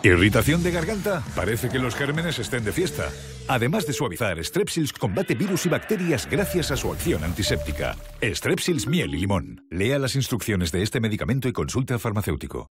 ¿Irritación de garganta? Parece que los gérmenes estén de fiesta. Además de suavizar, Strepsils combate virus y bacterias gracias a su acción antiséptica. Strepsils, miel y limón. Lea las instrucciones de este medicamento y consulte al farmacéutico.